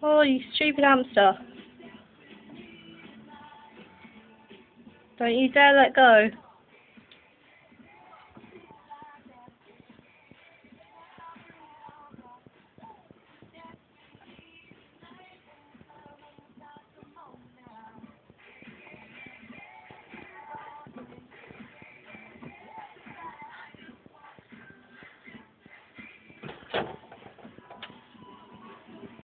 Oh, you stupid hamster. Don't you dare let go.